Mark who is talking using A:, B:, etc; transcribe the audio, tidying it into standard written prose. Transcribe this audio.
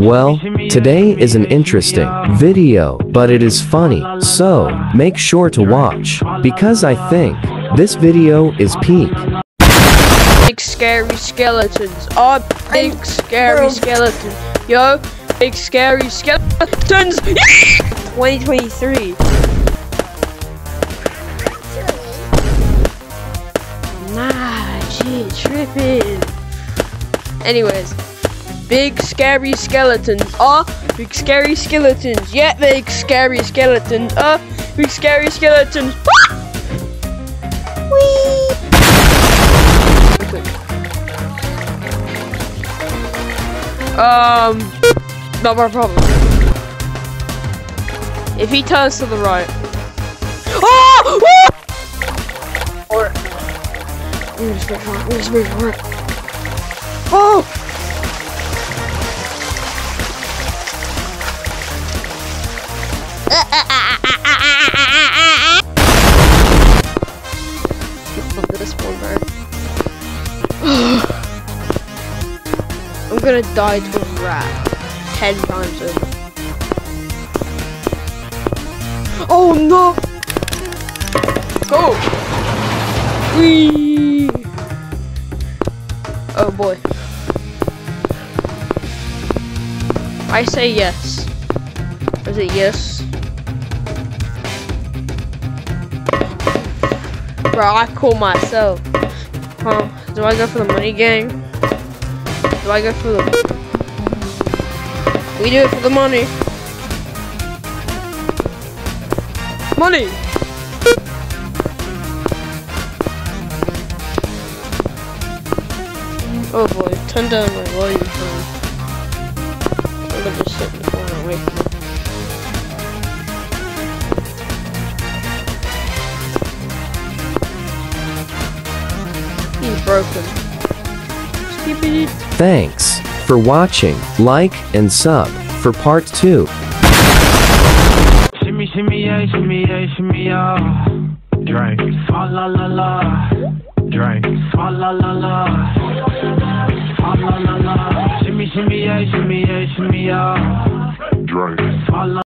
A: Well, today is an interesting video, but it is funny, so make sure to watch, because I think this video is peak.
B: Big scary skeletons. Oh, big scary skeletons. Yo, big scary skeletons. 2023. Nah, she tripping. Anyways, big scary skeletons. Oh, big scary skeletons. Yeah, big scary skeletons. Oh, big scary skeletons. Whee! Not my problem. If he turns to the right. Oh! Or I'm just wait for it. Oh! Look at this one, bro. I'm gonna die to a rat 10 times over. Oh no! Go! Whee! Oh boy. I say yes. Is it yes? Bro, I call myself. Huh? Do I go for the money gang? Do I go for the... We do it for the money. Money! Oh boy, turn down my volume phone. I'm gonna just sit in the corner away from it. He's broken. Skip.
A: Thanks for watching, like and sub for part 2.
C: Shimmy, shimmy, yeah, shimmy, yeah, shimmy, yeah. Drink, swalla la la. Drink, swalla la la. Swalla la la. Shimmy, shimmy, yeah, shimmy, yeah, shimmy, yeah. Drink, swalla.